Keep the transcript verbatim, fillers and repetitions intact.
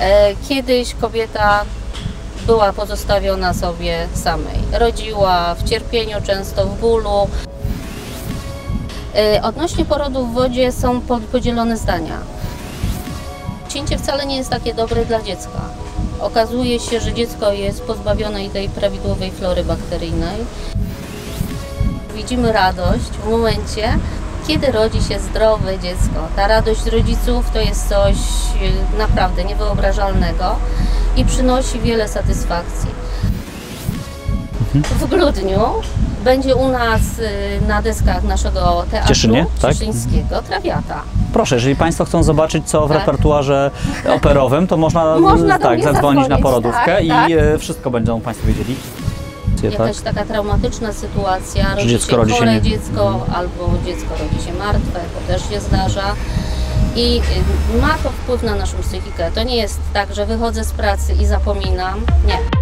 Kiedyś kobieta była pozostawiona sobie samej. Rodziła w cierpieniu, często w bólu. Odnośnie porodów w wodzie są podzielone zdania. Cięcie wcale nie jest takie dobre dla dziecka. Okazuje się, że dziecko jest pozbawione tej prawidłowej flory bakteryjnej. Widzimy radość w momencie, kiedy rodzi się zdrowe dziecko. Ta radość rodziców to jest coś naprawdę niewyobrażalnego i przynosi wiele satysfakcji. W grudniu będzie u nas na deskach naszego teatru Cieszynie, tak? cieszyńskiego Trawiata. Proszę, jeżeli Państwo chcą zobaczyć, co w tak. repertuarze operowym, to można, można tak, zadzwonić, zadzwonić na porodówkę tak, i tak. wszystko będą Państwo wiedzieli. Jakaś tak? taka traumatyczna sytuacja, rodzi dziecko się rodzi chore się nie... dziecko, albo dziecko rodzi się martwe, to też się zdarza. I ma to wpływ na naszą psychikę. To nie jest tak, że wychodzę z pracy i zapominam. Nie.